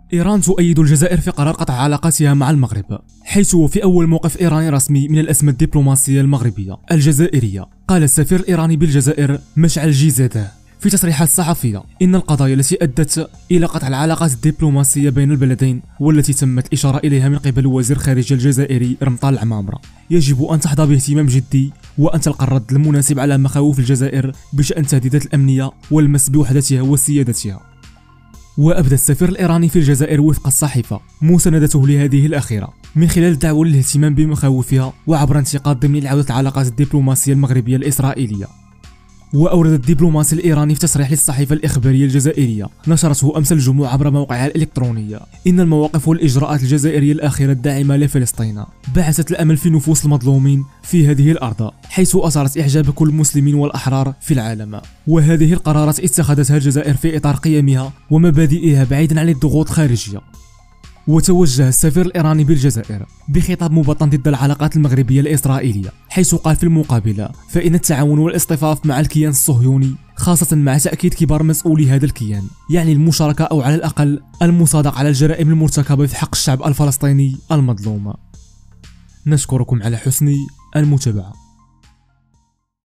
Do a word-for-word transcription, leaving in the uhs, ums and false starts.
إيران تؤيد الجزائر في قرار قطع علاقاتها مع المغرب، حيث في أول موقف إيراني رسمي من الأزمة الدبلوماسية المغربية الجزائرية، قال السفير الإيراني بالجزائر مشعل جيزاده في تصريحات صحفية إن القضايا التي أدت إلى قطع العلاقات الدبلوماسية بين البلدين والتي تمت الإشارة إليها من قبل وزير الخارجية الجزائري رمطان العمامرة يجب أن تحظى باهتمام جدي وأن تلقى الرد المناسب على مخاوف الجزائر بشأن التهديدات الأمنية والمس بوحدتها وسيادتها. وأبدى السفير الإيراني في الجزائر وفق الصحيفة مساندته لهذه الأخيرة من خلال الدعوة للاهتمام بمخاوفها وعبر انتقاد ضمن عودة العلاقات الدبلوماسية المغربية الإسرائيلية. وأورد الدبلوماسي الإيراني في تصريح للصحيفة الإخبارية الجزائرية نشرته أمس الجمعة عبر موقعها الإلكتروني إن المواقف والإجراءات الجزائرية الأخيرة الداعمة لفلسطين بعثت الأمل في نفوس المظلومين في هذه الأرض، حيث أثارت إعجاب كل المسلمين والأحرار في العالم. وهذه القرارات اتخذتها الجزائر في إطار قيمها ومبادئها بعيدا عن الضغوط الخارجية. وتوجه السفير الإيراني بالجزائر بخطاب مبطن ضد العلاقات المغربية الإسرائيلية، حيث قال في المقابلة فإن التعاون والاصطفاف مع الكيان الصهيوني، خاصة مع تأكيد كبار مسؤولي هذا الكيان، يعني المشاركة أو على الأقل المصادقة على الجرائم المرتكبة في حق الشعب الفلسطيني المظلوم. نشكركم على حسن المتابعة.